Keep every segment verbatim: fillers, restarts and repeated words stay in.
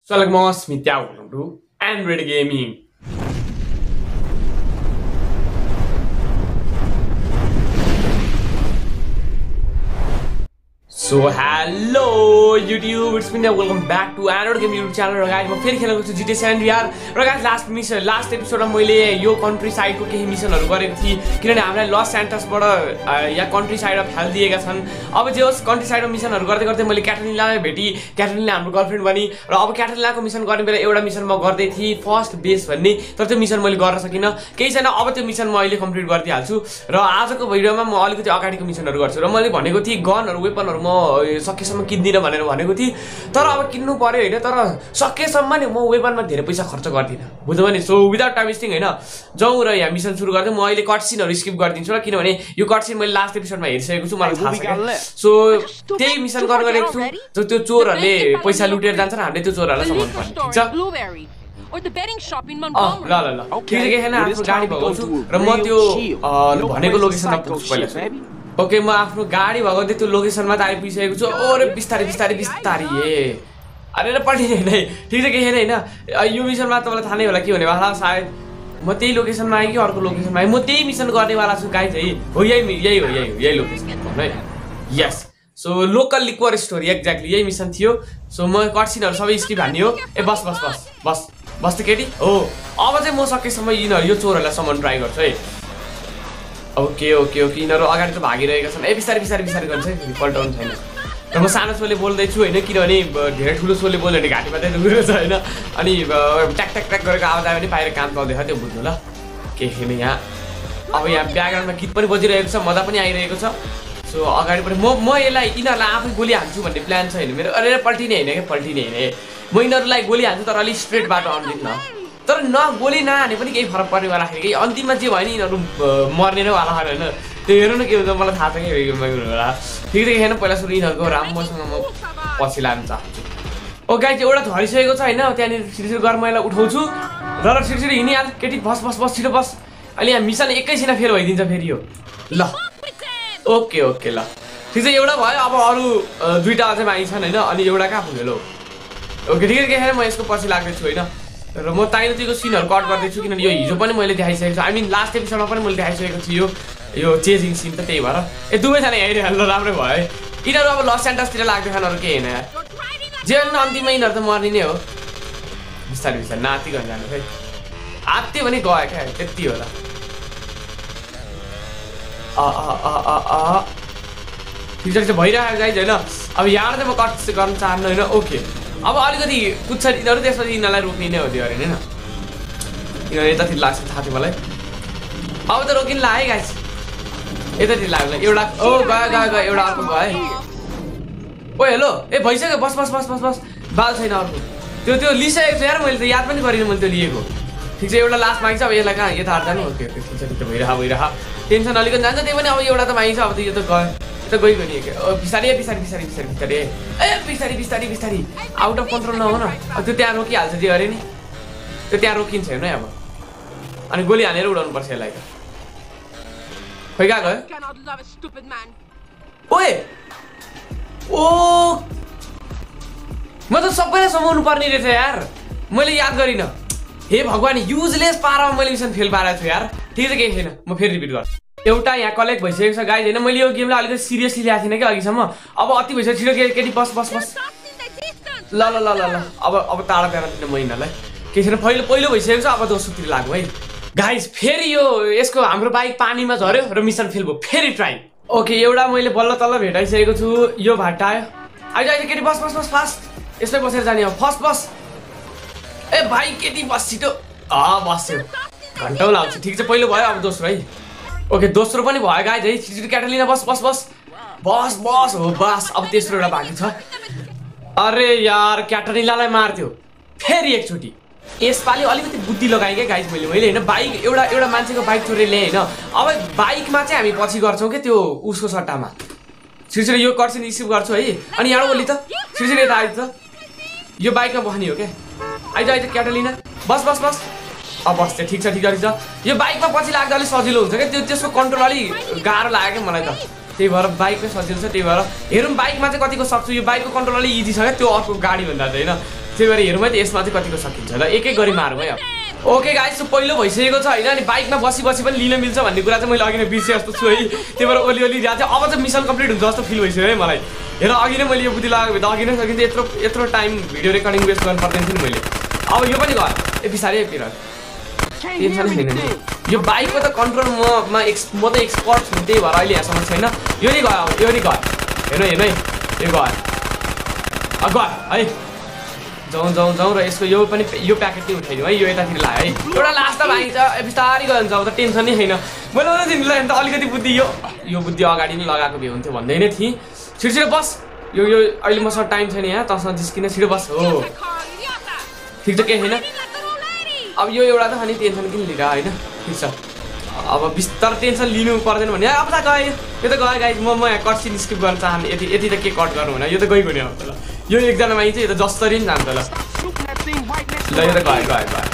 So like most me welcome to Android Gaming. So hello YouTube, it's me now. Welcome back to Android Gaming YouTube channel. Guys, म फेरि खेलेको छु G T A San Andreas. र guys, last mission, last episode मा मैले यो country साइडको केही मिसनहरु गरेको थिए किनभने हामीलाई लस स्यान्टसबाट या कन्ट्री साइड अफ हेल्थ दिएका छन्। अब जे होस् कन्ट्री साइडमा मिसनहरु गर्दै गर्दै मैले क्याटरिनालाई भेटी, क्याटरिनाले हाम्रो गर्लफ्रेन्ड बनी र अब क्याटरिनाको मिसन गर्ने बेला एउटा मिसन म गर्दै थिए फर्स्ट बेस भन्ने, तर त्यो मिसन मैले गर्न सकिन। केही छैन, अब त्यो मिसन म अहिले कम्प्लिट गर्दिहाल्छु र आजको भिडियोमा म अलिकति अगाडिको मिसनहरु गर्छु र मैले भनेको थिए गनहरु वेपनहरु म सकेसम्म किन्दिन भनेर भनेको थिए, तर अब किन्नु पर्यो हैन, तर सकेसम्म नि म वेपनमा धेरै पैसा खर्च गर्दिन, बुझ्यौ नि। सो विदाउट टाइम वेस्टिङ हैन, जाउँ र यहाँ मिसन सुरु गर्दै। म अहिले कटसिनहरु स्किप गरिदिन्छु र किनभने यो कटसिन मैले लास्ट एपिसोडमा हेरिसकेको छु, मलाई थाहा छ। सो त्यही मिसन गर्न गएको छु जो त्यो चोरहरुले पैसा लुटेर जान्छन्, हामीले त्यो चोरहरुलाई समाउनु पर्छ, ठीक छ? Or the betting shop in ल Montgomery. ल ल ठिक छ के हैन, आफ्नो गाडी भगाउँछु र म त्यो भनेको लोकेसनमा पुग्छु पहिला। ओके, म आफ्नो गाडी भगाउँदै त्यो लोकेसनमा त आइपुगिसकेको छु। ओरे बिस्तारै बिस्तारै बिस्तारै ए अरे र पल्टिने हैन, ठिक छ के हैन हैन। यो मिसनमा तपाईलाई थाहा नै होला के हुने वाला, सायद म त्यही लोकेसनमा आएँ कि अर्को लोकेसनमा आएँ, म त्यही मिसन गर्नेवाला छु गाइज है। हो यही यही हो यही हो यही लोकेसन है, yes. So local liquor story exactly यही मिसन थियो। सो म कटसिनहरु सबै स्किप हान्ने हो। ए बस बस बस बस बस त केटी हो। अब चाहिँ म सकेसम्म यिनीहरु यो चोरहरुलाई समाउन ट्राई गर्छु है। ओके ओके ओके, यिनीहरु अगाडि त भागिरहेका छन्। ए बिस्तारै बिस्तारै बिस्तारै गर्छ है, पल्टाउनु छैन। र म सानो सोले बोल्दैछु हैन, किनभने धेरै ठुलो सोले बोल्यो भने घाँटीमा चाहिँ दुख्यो हैन, अनि ट्याक ट्याक ट्याक गरेको आवाज आयो भने बाहिर कान पाउँदै त्यो बुझ्नु ल के छैन यहाँ। अब यहाँ ब्याकग्राउन्डमा गीत पनि बजिरहेको छ, मजा पनि आइरहेको छ। सो अगाडि पनि म म यसलाई यिनीहरूलाई आफै गोली हान्छु भन्ने प्लान छ हैन मेरो। अरे पल्टिने हैन के पल्टिने हैन, म यिनीहरूलाई गोली हान्छु तर अलिक स्ट्रेट बाटो आउँदिन, तर न गोली नहाने पनि केही फरक पर्नेवाला छैन। केही अन्तिममा जे भयो नि यिनीहरू मर्ने नै वाला छैन हैन। त्यो हेर्नु न के हुन्छ, मलाई थाहा छ कि होला। ठिक छ हेर्नु, पहिला सुरु यिनीहरूको राम्रोसँग म पछि लानु चाहन्छु। ओ गाइज एउटा झरिसकेको छ हैन, त्यहाँनिर छिटो गरेर मैले उठाउँछु र छिटो छिटो हिँडिहाल केटी, बस बस बस छिटो बस। अहिले यहाँ मिसन एकैछिन फेल भइदिन्छ फेरि यो। ल ओके ओके ल ठिक छ, एउटा भयो। अब अरू दुईवटा अझै बाँकी छन् हैन, अनि एउटा कहाँ पुग्यो ल। ओके ठिक छ, म यसको पछि लाग्दैछु हैन, र म ताइनतीको सिनहरु कट गर्दैछु किनभने यो हिजो पनि मैले देखाइसकेको छु। आई मिन लास्ट एपिसोडमा पनि मैले देखाइसकेको छु यो यो चेजिङ सिन त, त्यही भएर ए दुवैजना हेरिहाल्नु राम्रै भयो है। यिनीहरू अब लस एन्टसतिर लाग्दै खान अरू केही होइन यार, जे होइन अन्तिममा यिनीहरू त मर्ने नै हो। बिस्तारै बिस्तारै नाति गर्न जानु है, आत्ति पनि गयो क्या, त्यति होला। अ अ अ अ अ ठिक छ भइरहेको गाइज होइन। अब यहाँ चाहिँ म कट गर्न चाहन्न होइन। ओके अब अलिकति कुद्छ यिनीहरू, त्यसपछि यिनीहरूलाई रोक्ने नै हो त्यो अरे होइन, किनभने यतातिर लाग्छ थाहा थियो मलाई। अब त रोकिन ला है गाइज, यतातिर लाग्यो एउटा। ओ गयो गयो गयो एउटा अर्को गयो है। ओ हेलो ए भइसक्यो, बस बस बस बस बस बाल छैन अर्को, त्यो त्यो लिइसकेको छु यार मैले, त याद पनि गरिनँ मैले त्यो लिएको। ठिक छ एउटा लास्ट माग्छ, अब यसलाई कहाँ यता हार जानु। ओके ओके ठिक छ ठिक छ, भइरह भइरह टेन्सन अलिकति जान्छ, त्यही पनि अब एउटा त माग्छ, अब त यो त गयो त गइ गयो नि। बिस्तारै बिस्तारै बिस्तारै बिस्तारै बिस्तारै ए बिस्तारै बिस्तारै बिस्तारै आउट अफ कन्ट्रोल नहो न, त्यो त्यहाँ रोकिहाल्छ जे अरे नि, त्यो त्यहाँ रोकिन्छ हेर्नु है अब। अनि गोली हानेर उडाउनु पर्छ यसलाई त। खोइ कहाँ गयो? ओए ओ म त सबैलाई समाउनु पर्ने रहेछ यार, मैले याद गरिनँ। हे भगवान्, युजलेस पारामा मैले मिसन फेल पारेको छु यार। ठिक छ केही छैन, म फेरि रिपिट गर्छु। एउटा यहाँ कलेक्ट भइसकेको छ गाइज होइन, मैले यो गेमलाई अलिकति सिरियसली ल्याएको थिइनँ कि अघिसम्म, अब अति भइसक्यो। छिटो केटी बस बस बस ल ल ल ल ल अब अब टाढा टाढा दिनु म यिनीहरूलाई, केही छैन। पहिलो पहिलो भइसकेको छ, अब दोस्रोतिर लाग्यो है गाइज। फेरि यो यसको हाम्रो बाइक पानीमा झऱ्यो र मिसन फेल भयो, फेरि ट्राई। ओके एउटा मैले बल्ल तल्ल भेटाइसकेको छु, यो भाटा आयो। आइज आइज केटी बस बस बस फास्ट, यसमै बसेर जाने हो फर्स्ट बस। ए भाइ केटी बस छिटो, अँ बस्यो घन्टौँ लाग्छ। ठिक छ पहिलो भयो, अब दोस्रो है। ओके दोस्रो पनि भयो गाइज है, छिटो क्याटलिना बस बस बस बस बस हो बस। अब तेस्रो एउटा बाँकी छ। अरे यार क्याटरिनालाई मार्थ्यो फेरि एकचोटि, यसपालि अलिकति बुद्धि लगाएँ क्या गाइज मैले मैले होइन। बाइक एउटा एउटा मान्छेको बाइक चोरेर ल्याएँ होइन, अब बाइकमा चाहिँ हामी पछि गर्छौँ क्या त्यो उसको सट्टामा। छिटो छिटो यो कर्सिन रिसिभ गर्छु है, अनि यहाँ बोली त छिटो छिटो यता आइज त, यो बाइकमा बस्ने हो क्या। आइज आइज क्याटलिना बस बस बस, अब बस ठिक छ ठिक छ। यो बाइकमा पछि लाग्दा अलिक सजिलो हुन्छ क्या, त्यो त्यसको कन्ट्रोल अलिक गाह्रो लाग्यो क्या मलाई त, त्यही भएर बाइकमै सजिलो छ। त्यही भएर हेरौँ बाइकमा चाहिँ कतिको सक्छु, यो बाइकको कन्ट्रोल अलिक इजी छ क्या त्यो अर्को गाडी भन्दा चाहिँ होइन। त्यही भएर हेरौँ है त यसमा चाहिँ कतिको सकिन्छ ल एक एक गरी मारौँ है अब ओके गाइस सो पहिलो भइसकेको छ होइन अनि बाइकमा बसी बसी पनि लिन मिल्छ भन्ने कुरा चाहिँ मैले अघि नै बिर्से जस्तो छु है त्यही भएर ओली ओली चाहिँ अब चाहिँ मिसन कम्प्लिट हुन्छ जस्तो फिल भइसक्यो है मलाई हेर अघि नै मैले यो बुद्धि लगाएको भए त अघि नै सकिन्छ यत्रो यत्रो टाइम भिडियो रेकर्डिङ वेस्ट गर्नु पर्दैन थियो नि मैले अब यो पनि गर ए बिस्तारै पिर टेन्सन छैन नि यो बाइकको त कन्ट्रोल ममा एक्स म त एक्सपर्ट छु त्यही भएर अहिले यहाँसम्म छैन यो नि गर यो नि गर हेर्नु हेर्नु है यो गर गर है जाउँ जाउँ जाउँ र यसको यो पनि यो प्याकेट चाहिँ उठाइदिउँ है यो यतातिर लाग्यो है एउटा लास्ट त भागिन्छ बिस्तारै गयो भने अब त टेन्सन नै छैन मैले त तिमीलाई त अलिकति बुद्धि यो यो बुद्धि अगाडि नै लगाएको भए हुन्थ्यो भन्दै नै थिएँ छिटो छिटो बस यो यो अहिले मसँग टाइम छैन यहाँ तँसँग जिस्किन छिटो बस हो ठिक छ केही छैन अब यो एउटा त खाने टेन्सन किन लिएर होइन ठिक छ अब बिस्तार टेन्सन लिनु पर्दैन भने अब त गयो यो त गयो गाइज म म यहाँ कट सिन स्किप गर्न चाहन्छु यति यति त के कट गर्नु होइन यो त गइगयो नि अब त ल यो एकजना माइ चाहिँ यो त जसरी नि जान्छ ल ल यो त गयो गयो गयो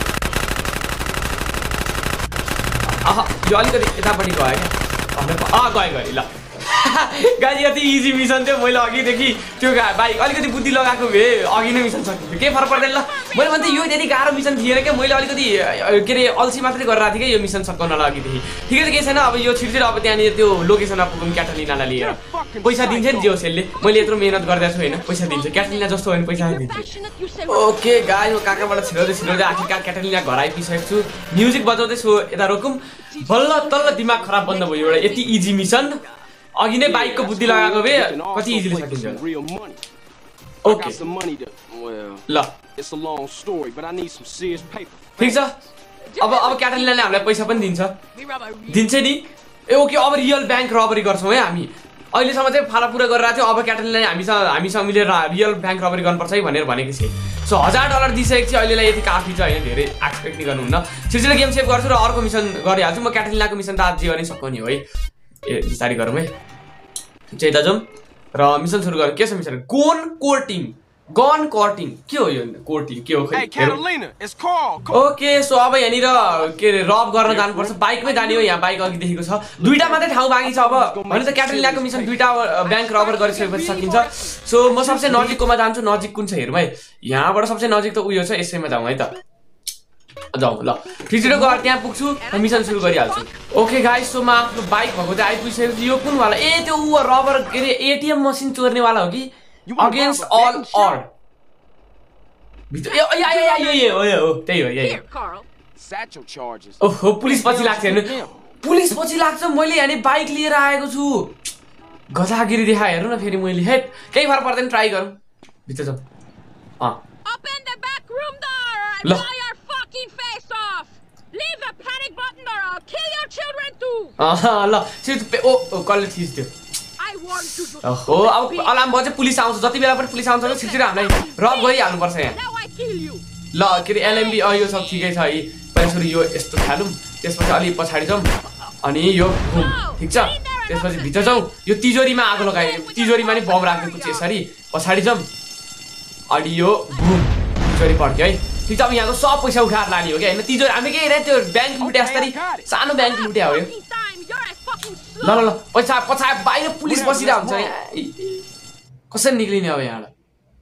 अह यो अलिकति यतापट्टि गयो क्या अँ गयो गयो ल गाडी यति इजी मिसन थियो मैले अघिदेखि त्यो बाइक अलिकति बुद्धि लगाएको भए अघि नै मिसन सकिन्थ्यो केही फरक पर्दैन ल मैले भन्थेँ यो त्यति गाह्रो मिसन थिएन क्या मैले अलिकति के अरे अल्छी मात्रै गरिरहेको थिएँ क्या यो मिसन सकाउनलाई अघिदेखि ठिकै छ केही छैन अब यो छिटो छिटो अब त्यहाँनिर त्यो लोकेसनमा पुगौँ क्याटलिनालाई लिएर पैसा दिन्छ नि जे होस् यसले मैले यत्रो मेहनत गरिदिएको छु होइन पैसा दिन्छ क्याटलिना जस्तो होइन पैसा दिन्छ ओके गाई म काकाबाट छिराउँदै छिराउँदै आखिरकार क्याटलिना घर आइपुगिसकेको छु म्युजिक बजाउँदैछु यता रोकौँ बल्ल तल्ल दिमाग खराब बन्द भयो एउटा यति इजी मिसन अघि नै बाइकको बुद्धि लगाएको भए कति इजिली सकिन्छ ओके ल ठिक छ अब अब क्याटलिनाले हामीलाई पैसा पनि दिन्छ दिन्छ नि ए ओके अब रियल ब्याङ्क रबरी गर्छौँ है हामी अहिलेसम्म चाहिँ फालापुरा गरिरहेको थियो अब क्याटलिनाले हामीसँग हामीसँग मिलेर रियल ब्याङ्क रबरी गर्नुपर्छ है भनेर भनेको थिएँ सो हजार डलर दिइसकेको थिएँ अहिलेलाई यति काफी छ होइन धेरै एक्सपेक्ट नै गर्नुहुन्न छिटो गेम सेभ गर्छु र अर्को मिसन गरिहाल्छु म क्याटलिनाको मिसन त आज जे गर्ने सक्नु नि हो है ए बिस्तारै गरौँ है ठिक छ यता जाउँ र मिसन सुरु गरौँ के छ mission gone courting gone courting के हो यो कोर्टिङ के हो ओके सो अब यहाँनिर के अरे रब गर्न जानुपर्छ बाइकमै जाने हो यहाँ बाइक अघिदेखिको छ दुईवटा मात्रै ठाउँ बाँकी छ अब भने त क्याटलिनाको मिसन दुईवटा ब्याङ्क रबर गरिसकेपछि सकिन्छ सो म सबसे नजिककोमा जान्छु नजिक कुन छ हेरौँ है यहाँबाट सबसे नजिक त उयो छ यसैमा जाउँ है त जाउँ ल छिटो गएर त्यहाँ पुग्छु र मिसन सुरु गरिहाल्छु ओके गाइस सो म आफ्नो बाइक भएको चाहिँ आइपुगिसकेको छु यो कुनवाला ए त्यो ऊ रबर के अरे एटिएम मसिन चोर्नेवाला हो कि अगेन्स्ट अल अड त्यही हो यही ओहो पुलिस पछि लाग्छ हेर्नु पुलिस पछि लाग्छ मैले यहाँ बाइक लिएर आएको छु गजागिरी देखाए हेर्नु न फेरि मैले हेट केही फरक पर्दैन ट्राई गरौँ भित्र जाउँ अँ ल ल ओ कसले थिच्थ्यो हो अब अलार्म बज्यो पुलिस आउँछ जति बेला पनि पुलिस आउँछ छिटो हामीलाई रब गरिहाल्नुपर्छ यहाँ ल के अरे एलएमबी यो सब ठिकै छ है पहिला यो यस्तो खालौँ त्यसपछि अलिक पछाडि जाउँ अनि यो घुम ठिक छ त्यसपछि भित्र जाउँ यो तिजोरीमा आगो लगायो तिजोरीमा नि बम राख्नु कुछ यसरी पछाडि जाउँ अनि यो घुम तिजोरी पड्क्यो है ठिक छ अब यहाँको सब पैसा उठाएर लाने हो कि होइन तिजोरी हामी के हेरेँ त्यो ब्याङ्क लुट्या जस्तै सानो ब्याङ्क लुट्या हो यो ल ल ल पैसा पछाडि बाहिर पुलिस बसिरहेको हुन्छ यहाँ कसरी निक्लिने अब यहाँबाट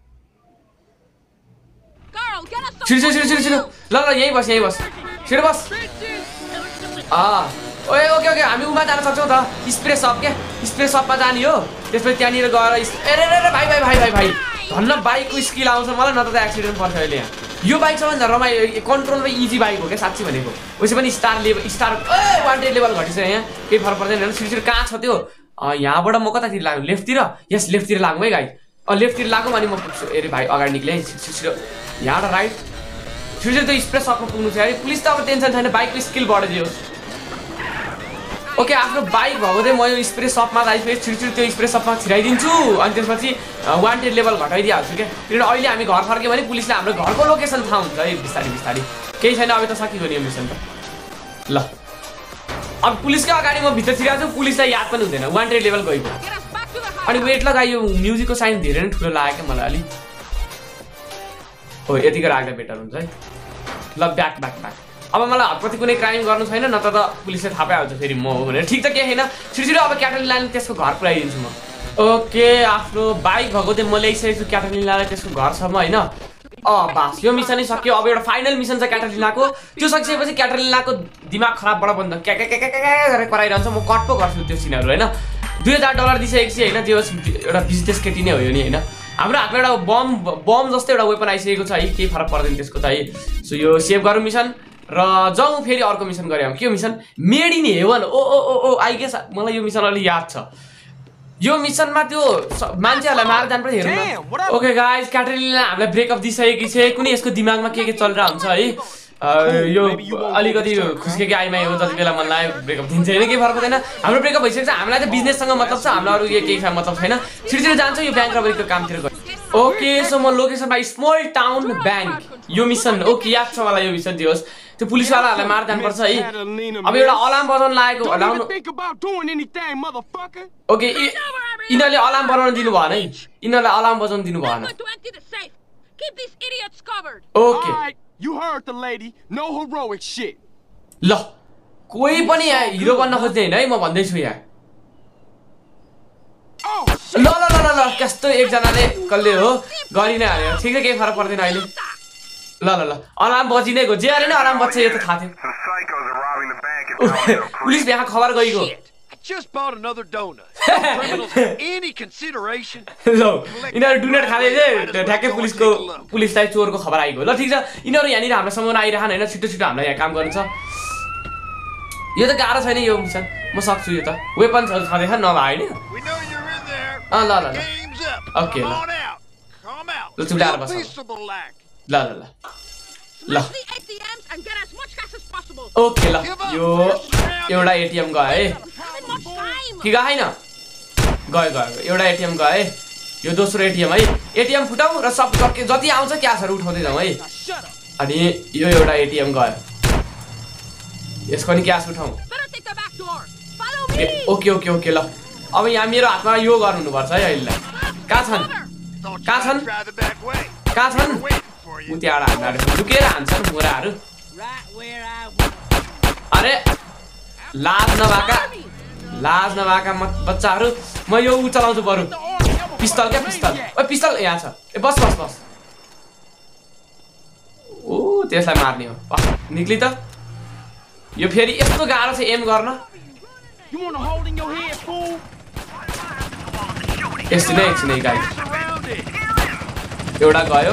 छिटो छिटो छिटो छिटो ल ल यहीँ बस यहीँ बस छिटो बस अँ ओए ओके ओके हामी उमा जान सक्छौँ त स्प्रे सप क्या स्प्रे सपमा जाने हो त्यसपछि त्यहाँनिर गएर ए भाइ भाइ भाइ भाइ भाइ धन्न बाइकको स्किल आउँछ मलाई न त एक्सिडेन्ट पर्छ अहिले यहाँ यो बाइक सबभन्दा रमाइलो कन्ट्रोलमा इजी बाइक हो क्या साँच्ची भनेको उसै पनि स्टार लेभल स्टार ए वान्टेड लेभल घटिसक्यो यहाँ केही फरक पर्दैन छिटो छिटो कहाँ छ त्यो यहाँबाट म कतातिर लाग्नु लेफ्टतिर यस लेफ्टतिर लागौँ है गाई अँ लेफ्टतिर लागौँ अनि म पुग्छु अरे भाइ अगाडि निक्लेँ है छिटो छिटो यहाँबाट राइट छिटो छिटो त्यो स्प्रे सपमा पुग्नु छ है पुलिस त अब टेन्सन छैन बाइकको स्किल बढिदियो ओके आफ्नो बाइक भएको चाहिँ म यो स्प्रे सपमा आइसकेँ छिटो छिटो त्यो स्प्रे सपमा छिराइदिन्छु अनि त्यसपछि वान्टेड लेभल घटाइदिइहाल्छु क्या किनभने अहिले हामी घर फर्क्यौँ भने पुलिसले हाम्रो घरको लोकेसन थाहा हुन्छ है बिस्तारै बिस्तारै केही छैन अब त सकियो नि यो मिसन त ल अब पुलिसको अगाडि म भित्र छिराएको छु पुलिसलाई याद पनि हुँदैन वान्टेड लेभल गएको अनि वेट लगायो म्युजिकको साइन धेरै नै ठुलो लाग्यो क्या मलाई अलिक हो यतिको राख्दा बेटर हुन्छ है ल ब्याक ब्याक ब्याक अब मलाई हतपति कुनै क्राइम गर्नु छैन न त त पुलिसले थाहा पाइहाल्छ फेरि म हो भनेर ठिक छ केही छैन छिटो छिटो अब क्याटलिनालाई त्यसको घर पुऱ्याइदिन्छु म ओके आफ्नो बाइक भएको चाहिँ म ल्याइसकेको छु क्याटलिनालाई त्यसको घरसम्म होइन अँ बास यो मिसनै सक्यो अब एउटा फाइनल मिसन छ क्याटरिनाको त्यो सकिसकेपछि क्याटरिनाको दिमाग खराबबाट बन्द क्या क्या क्या क्या गरेर कराइरहन्छ म कट पो गर्छु त्यो सिनहरू होइन दुई हजार डलर दिइसकेपछि होइन त्यो एउटा बिजनेस केटी नै हो यो नि होइन हाम्रो हातमा एउटा बम बम जस्तो एउटा वेपन आइसकेको छ है केही फरक पर्दैन त्यसको त है सो यो सेभ गरौँ मिसन र जाउँ फेरि अर्को मिसन गऱ्यौँ के मिसन मेड इन हेवन ओ ओ ओ ओ आई गेस मलाई यो मिसन अलि याद छ यो मिसनमा त्यो मान्छेहरूलाई मार जानुपर्छ हेर्नु न ओके गाइस क्याटरिनाले हामीलाई ब्रेकअप दिइसकेकी छ कुनै यसको दिमागमा के के चलिरहेको हुन्छ है यो अलिकति खुस्केको आइमाई हो जति बेला मन लाग्यो ब्रेकअप दिन्छ होइन केही फरक पर्दैन हाम्रो ब्रेकअप भइसकेको छ हामीलाई त बिजनेससँग मतलब छ हामीलाई अरू केही मतलब छैन छिटो छिटो जान्छ यो ब्याङ्क रबरीको कामतिर गयो ओके सो म लोकेसनमा स्मल टाउन ब्याङ्क यो मिसन ओके याद छ मलाई यो मिसन जे होस् त्यो पुलिसवालाहरूलाई मार जानुपर्छ है अब एउटा अलार्म बजाउन लागेको हलाउनु ओके यिनीहरूले अलार्म बनाउन दिनु भएन है यिनीहरूलाई अलार्म बजाउन दिनु भएन ओके ल कोही पनि यहाँ हिरो बन्न खोज्ने होइन है म भन्दैछु यहाँ ल ल ल ल कस्तो एकजनाले कसले हो गरि नै हाल्यो ठिक छ केही फरक पर्दैन अहिले ल ल ल अलार्म बजिनै गयो जे हाले नै अलार्म बज्छ यो त थाहा थियो पुलिस यहाँ खबर गइगयो Just bought another donut. Criminals have any consideration. ल यिनीहरू डोनेट खाँदै चाहिँ ठ्याक्कै पुलिसको पुलिसलाई चोरको खबर आइगयो ल ठिक छ यिनीहरू यहाँनिर हाम्रो सम्म आइरहन होइन छिटो छिटो हामीलाई यहाँ काम गर्नु छ यो त गाह्रो छैन यो मिसन म सक्छु यो त वेपन छँदैछ नभए होइन अँ ल ल ल ओके ल ल चुप्लाएर बस ल ल ल ल ओके ल यो एउटा एटिएम गयो है कि गएन गयो गयो एउटा एटिएम गयो है यो दोस्रो एटिएम है एटिएम फुटाउँ र सब सके जति आउँछ क्यासहरू उठाउँदै जाउँ है अनि यो एउटा एटिएम गयो यसको नि क्यास उठाउँ ओके ओके ओके ल अब यहाँ मेरो हातमा यो गर्नु हुनुपर्छ है अहिले कहाँ छन् कहाँ छन् कहाँ छन् उ त्यहाँबाट हान्नाहरू लुकेर हान्छन् मोराहरू अरे लाज नभएका लाज नभएका बच्चाहरू म यो उ चलाउँछु बरु पिस्तल क्या पिस्तल ओ पिस्तल यहाँ छ ए बस बस बस ओ त्यसलाई मार्ने हो निक्ली त यो फेरि यस्तो गाह्रो छ एम गर्न यस्तो नै एकछिन है गाइस एउटा गयो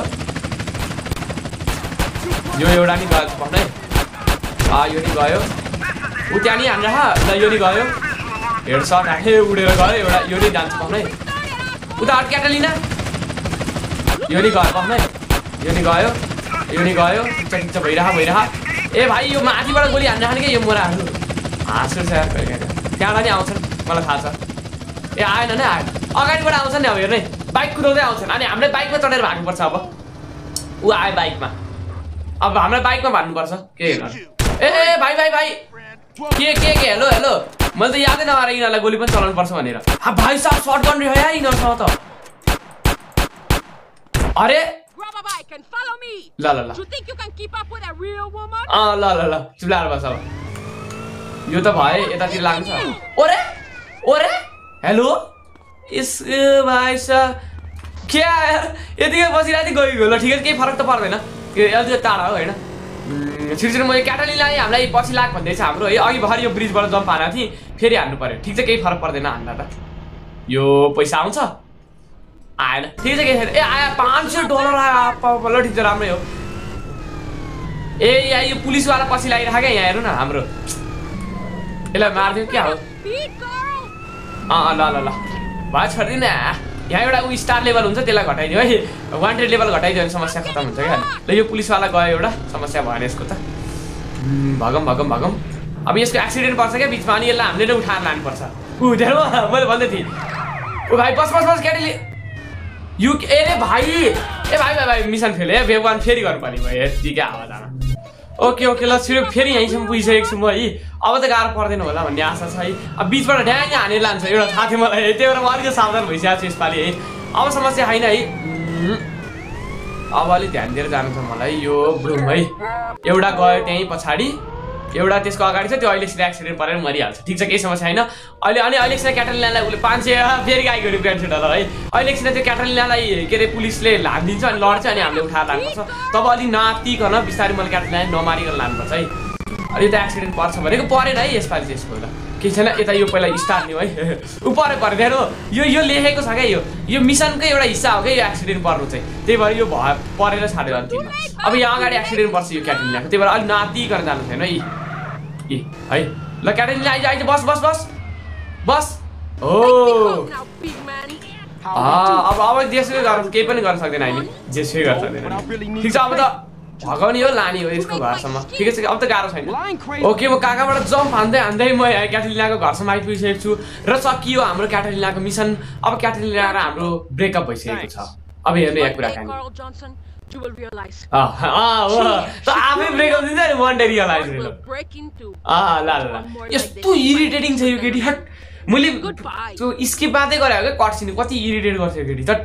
यो एउटा नि गयो भन्दै आ यो नि गयो उ त्यहाँ नि हान्रा ल यो नि गयो हेडसट हाले उडेर गयो एउटा यो नि जान्छ भन्दै उता क्याटलिना यो नि गयो भन्दै यो नि गयो यो नि गयो चिच्चा चिच्चा भइरह भइरह ए भाइ यो माथिबाट गोली हान्न खाने के यो मोराहरू हाँसु छ त्यहाँबाट नि आउँछन् मलाई थाहा छ ए आएन नै आएन अगाडिबाट आउँछन् नि अब हेर्ने बाइक कुदाउँदै आउँछन् अनि हामीले बाइकमा चढेर भाग्नुपर्छ अब ऊ आयो बाइकमा अब हाम्रो बाइकमा भाग्नुपर्छ के ए भाइ भाइ भाइ के के के हेलो हेलो मैले त यादै नभएर यिनीहरूलाई गोली पनि चलाउनु पर्छ भनेर भाइ साहब सर्ट गन रह्यो यार यिनीहरूसँग त अरे ल ल ल अँ ल ल ल चुप्लाएर बस अब यो त भयो यतातिर लाग्छ ओरे ओरे हेलो इस भाइ साहब क्या यतिकै बसिरहेको थिएँ गइगयो ल ठिकै केही फरक त पर्दैन यो टाढा हो होइन छिटो छिटो म यो क्याटलिनलाई हामीलाई पछि लाग भन्दैछ हाम्रो है अघि भर्खर यो ब्रिजबाट जम्प हानेको थिएँ फेरि हान्नु पर्यो ठिक छ केही फरक पर्दैन हान्दा त यो पैसा आउँछ आएन ठिक छ के ए आयो पाँच सय डलर आयो ल ठिक छ राम्रै हो ए यहाँ यो पुलिसवाला पछि लागिरहेको क्या यहाँ हेर्नु न हाम्रो यसलाई मारिदियो क्या हो अँ ल ल ल भयो छोडिदिनु यहाँ एउटा उ स्टार लेभल हुन्छ त्यसलाई घटाइदियो है वान्टेड लेभल घटाइदियो भने समस्या खतम हुन्छ क्या ल यो पुलिसवाला गयो एउटा समस्या भएन यसको त भगम भगम भगम अब यसको एक्सिडेन्ट पर्छ क्या बिचमा अनि यसलाई हामीले नै उठाएर लानुपर्छ ऊ धेरै मैले भन्दै थिएँ ऊ भाइ बस बस बस केटीले यु ए रे भाइ ए भाइ भाइ भाइ मिसन फेल है वेब वान फेरि गर्नु पर्ने भयो यतिकै आवाज आमा ओके ओके ल छिटो फेरि यहीँसम्म पुगिसकेको छु म है अब त गाह्रो पर्दैन होला भन्ने आशा छ है अब बिचबाट ढ्याङ हानेर लान्छ एउटा थाहा थियो मलाई त्यही भएर म अलिकति सावधान भइसकेको छु यसपालि है अब समस्या छैन है अब अलिक ध्यान दिएर जानु छ मलाई यो ब्लुम है एउटा गयो त्यहीँ पछाडि एउटा त्यसको अगाडि छ त्यो अहिलेसित एक्सिडेन्ट परेर मरिहाल्छ ठिक छ केही समस्या छैन अहिले अनि अहिलेसित क्याटलिनालाई उसले पाँच सय फेरि गाइगयो ग्रान्ड सेटरलाई है अहिलेसित त्यो क्याटलिनालाई के अरे पुलिसले लानिदिन्छ अनि लड्छ अनि हामीले उठाएर लानुपर्छ तब अलि नातिकन बिस्तारै मैले क्याटलिनालाई नमारिकन लानुपर्छ है अनि त एक्सिडेन्ट पर्छ भनेको परेन है यसपालि त्यसको ल केही छैन यता यो पहिला स्टार्ट नि है ऊ परे परे हेर्नु यो यो लेखेको छ क्या यो यो मिसनकै एउटा हिस्सा हो क्या यो एक्सिडेन्ट पर्नु चाहिँ त्यही भएर यो भयो परेर छाड्यो अन्तिममा अब यहाँ अगाडि एक्सिडेन्ट पर्छ यो क्याटलिनाको त्यही भएर अलिक नातिकन जानु छैन है ए है ल क्याटलिना आइज आइज बस बस बस बस हो अब अब जेसुकै गर्नु केही पनि गर्न सक्दैन हामी जेसुकै गर्न सक्दैन ठिक छ अब त भगाउने हो लाने हो यसको घरसम्म ठिकै छ अब त गाह्रो छैन ओके म काकाबाट जम्प हान्दै हान्दै म क्याटलिनाको घरसम्म आइपुगिसकेको छु र सकियो हाम्रो क्याटलिनाको मिसन अब क्याटलिना र हाम्रो ब्रेकअप भइसकेको छ अब हेर्नु यहाँ कुराकानी आफै ब्रेकअप दिन्छ नि वान डे रियलाइज ल ल यस्तो इरिटेटिङ छ यो केटी हट मैले त्यो स्किप मात्रै गरे हो क्या कट्सिनु कति इरिटेट गर्छ यो केटी हट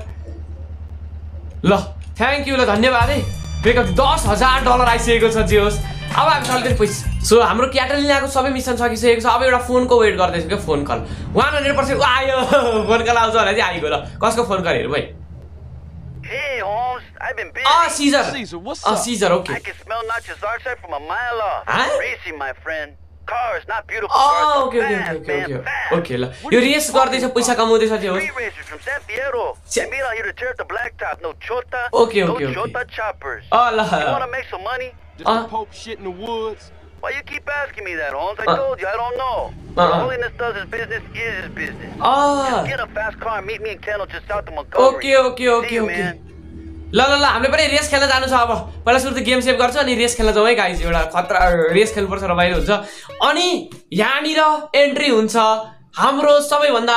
ल थ्याङ्क यू ल धन्यवाद है ब्रेकअप दस हजार डलर आइसकेको छ जे होस् अब हामी अलिकति पैसा सो हाम्रो क्याटलिनाको सबै मिसन सकिसकेको छ अब एउटा फोनको वेट गर्दैछु क्या phone call one hundred percent आयो फोन कल आउँछ भने चाहिँ आइगयो ल कसको फोन कल हेरौँ भाइ Hey Holmes, I've been busy. Ah, Caesar. Caesar, what's Ah, up? Caesar, okay. I can smell Nacho's archer from a mile off. Huh? Racing, my friend. Cars, not beautiful Oh, cars. but okay, okay, fast, okay, okay, man, okay. fast. Okay, ल यो race गर्दैछ पैसा कमाउँदैछ जे होस् Street racers from San Fierro. Ch- They meet out here to tear up the blacktop. No chota. Okay, no okay, okay. chota choppers. अ ल You want to make some money? Just Uh. the Pope shit in the woods. Why you keep asking me that, Holmes? I Uh. told you, I don't know. Uh-uh. What Holiness does his business is his business. अ Get a fast car and meet me in Kendall just south of Montgomery. Okay okay See okay you, okay man. ल ल ल हामीले पनि race खेल्न जानु छ अब पहिला सुरु त गेम सेभ गर्छ अनि रेस खेल्न जाउँ है गाइज एउटा खतरा रेस खेल्नुपर्छ रमाइलो हुन्छ अनि यहाँनिर एन्ट्री हुन्छ हाम्रो सबैभन्दा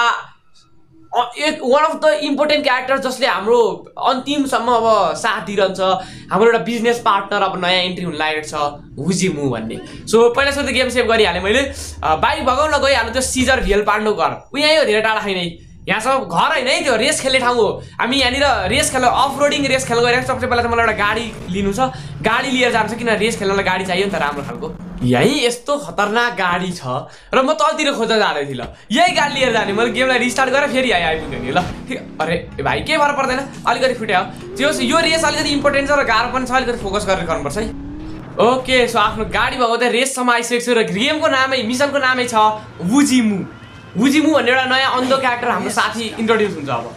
एक one of the important character जसले हाम्रो अन्तिमसम्म अब साथ दिइरहन्छ हाम्रो एउटा बिजनेस पार्टनर अब नयाँ एन्ट्री हुन लागेको छ हुजिमु भन्ने सो पहिला सुरु त गेम सेभ गरिहालेँ मैले बाइक भगाउन गइहाल्नु त्यो सिजर भिएल पार्नु घर ऊ यहीँ हो धेरै टाढा छैन यहाँसम्म घर होइन है त्यो रेस खेल्ने ठाउँ हो हामी यहाँनिर रेस खेल्न अफ रोडिङ रेस खेल्न गइरहेको सबसे पहिला त मलाई एउटा गाडी लिनु छ गाडी लिएर जान्छ किन रेस खेल्नलाई गाडी चाहियो नि त राम्रो खालको यहीँ यस्तो खतरनाक गाडी छ र म तलतिर खोज्न जाँदै थिएँ ल यही गाडी लिएर जाने मैले गेमलाई रिस्टार्ट गरेर फेरि आइ आइपुग्यो नि ल अरे भाइ के फरक पर्दैन अलिकति फुट्यो त्यो यो रेस अलिकति इम्पोर्टेन्ट छ र गाह्रो पनि छ अलिकति फोकस गरेर गर्नुपर्छ है ओके सो आफ्नो गाडी भगाउँदै रेससम्म आइसकेको छु र गेमको नामै मिसनको नामै छ वुजिमु वुजिमु भन्ने एउटा नयाँ अन्धो क्यारेक्टर हाम्रो साथी इन्ट्रोड्युस हुन्छ अब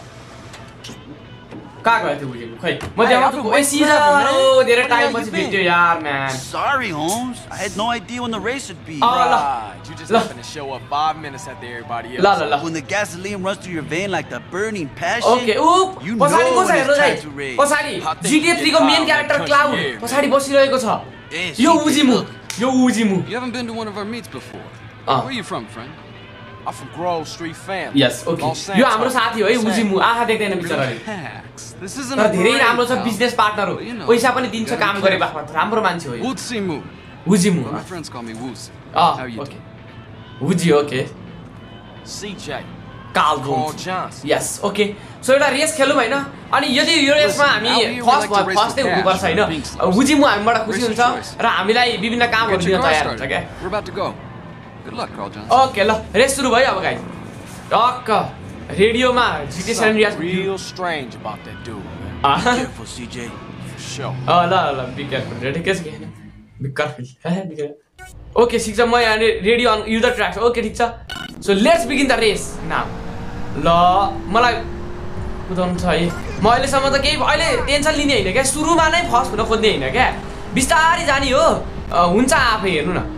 कहाँ गयो त्यो वुजिमु खै म त्यहाँ धेरै टाइम पछि भेट्यो यार man Sorry, Holmes. I had no idea when the race would be. Right. You just Look. happened to show up five minutes after everybody ल else. ल ल When the gasoline runs through your vein like the burning passion. Okay ऊ You know पछाडि को छ when हेर्नु it's है time to race. पछाडि जिटिए थ्री को मेन क्यारेक्टर क्लाउड पछाडि बसिरहेको छ Hey, यो see, वुजिमु look. यो Wuzimu You haven't been to one of our meets before. Ah. Where are you from, friend? I'm from Grove Street family. Yes okay Los यो Santos. हाम्रो साथी हो है वुजिमु आँखा देख्दैन बिचराले Relax. This isn't तर a धेरै parade, राम्रो छ pal. बिजनेस पार्टनर हो You know, पैसा पनि दिन्छ gotta काम be गरे careful. बाफत राम्रो मान्छे हो यो Wutsimu. Wuzimu My friends call me Woozy. अ How you okay doing? Woozie okay C J. Carl Carl Johnson. Yes okay so एउटा रेस खेलौँ होइन अनि यदि यो रेसमा हामी Listen, out here we first like to race फर्स्टै with हुनुपर्छ cash, होइन pink slips. वुजिमु हामीबाट खुसी Race हुन्छ your choice. र हामीलाई विभिन्न कामहरू Get दिन your car तयार हुन्छ started. क्या We're about to go. Good luck, Carl Johnson. Okay ल रेस सुरु भयो अब गाइस टक्क रेडियोमा जिटी सेभेन रियाज Real strange about that dude. अ Careful, C J. For sure. ल ल बी केयरफुल रेडी के छ बी केयरफुल ओके ठिक छ म यहाँ radio on user track okay ठिक छ so let's begin the race now ल मलाई कुदाउनु छ है म अहिलेसम्म त केही अहिले टेन्सन लिने होइन क्या सुरुमा नै फर्स्ट हुन खोज्ने होइन क्या बिस्तारै जाने हो अ, हुन्छ आफै हेर्नु न